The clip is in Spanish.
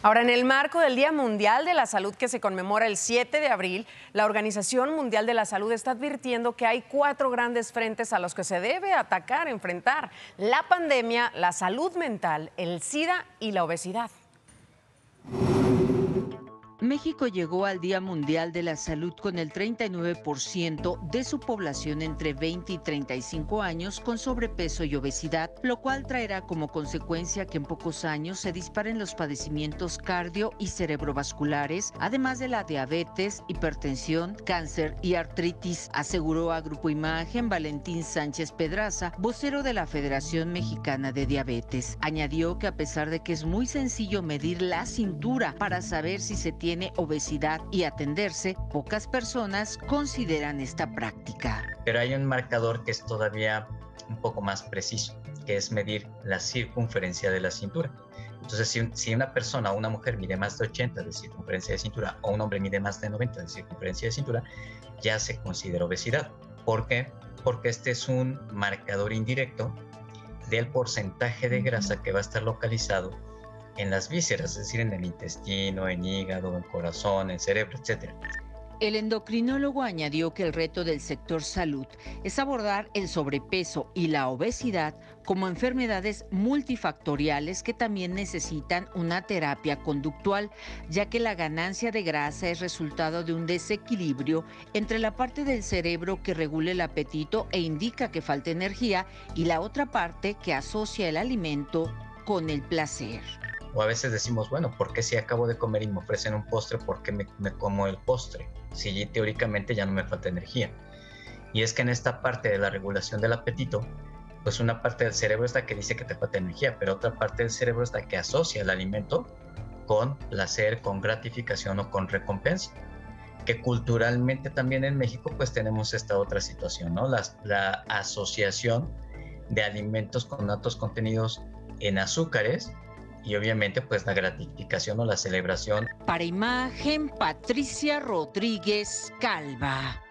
Ahora, en el marco del Día Mundial de la Salud que se conmemora el 7 de abril, la Organización Mundial de la Salud está advirtiendo que hay 4 grandes frentes a los que se debe atacar, enfrentar: la pandemia, la salud mental, el SIDA y la obesidad. México llegó al Día Mundial de la Salud con el 39% de su población entre 20 y 35 años con sobrepeso y obesidad, lo cual traerá como consecuencia que en pocos años se disparen los padecimientos cardio y cerebrovasculares, además de la diabetes, hipertensión, cáncer y artritis, aseguró a Grupo Imagen Valentín Sánchez Pedraza, vocero de la Federación Mexicana de Diabetes. Añadió que a pesar de que es muy sencillo medir la cintura para saber si se tiene obesidad y atenderse, pocas personas consideran esta práctica. Pero hay un marcador que es todavía un poco más preciso, que es medir la circunferencia de la cintura. Entonces, si una persona o una mujer mide más de 80 de circunferencia de cintura o un hombre mide más de 90 de circunferencia de cintura, ya se considera obesidad. ¿Por qué? Porque este es un marcador indirecto del porcentaje de grasa que va a estar localizado en las vísceras, es decir, en el intestino, en hígado, en corazón, en cerebro, etc. El endocrinólogo añadió que el reto del sector salud es abordar el sobrepeso y la obesidad como enfermedades multifactoriales que también necesitan una terapia conductual, ya que la ganancia de grasa es resultado de un desequilibrio entre la parte del cerebro que regula el apetito e indica que falta energía y la otra parte que asocia el alimento con el placer. O a veces decimos, bueno, ¿por qué si acabo de comer y me ofrecen un postre, por qué me como el postre? Si teóricamente ya no me falta energía. Y es que en esta parte de la regulación del apetito, pues una parte del cerebro es la que dice que te falta energía, pero otra parte del cerebro es la que asocia el alimento con placer, con gratificación o con recompensa. Que culturalmente también en México pues tenemos esta otra situación, ¿no? La asociación de alimentos con altos contenidos en azúcares, y obviamente pues la gratificación o la celebración. Para Imagen, Patricia Rodríguez Calva.